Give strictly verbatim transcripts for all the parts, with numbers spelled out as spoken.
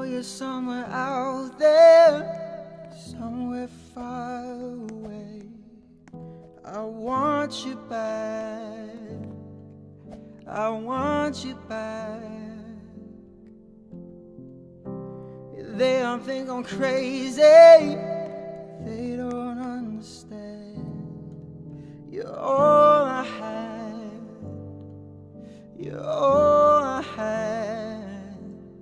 know you're somewhere out there, somewhere far away. I want you back, I want you back. They don't think I'm crazy, they don't understand. You're all I had, you're all I had.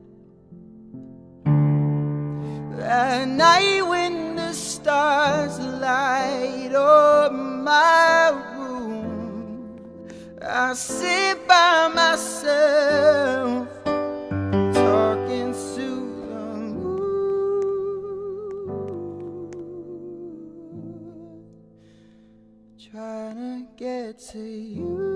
That night when the stars light up my room, I sit by myself talking to the moon, trying to get to you.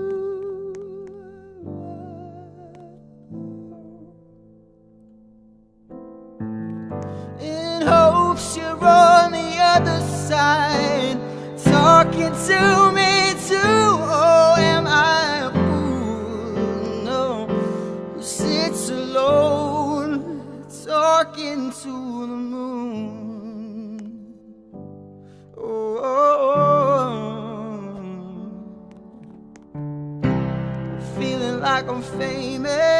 In hopes you're on the other side, talking to me too. Oh, am I a fool? No, who sits alone, talking to the moon. Oh, oh, oh. Feeling like I'm famous,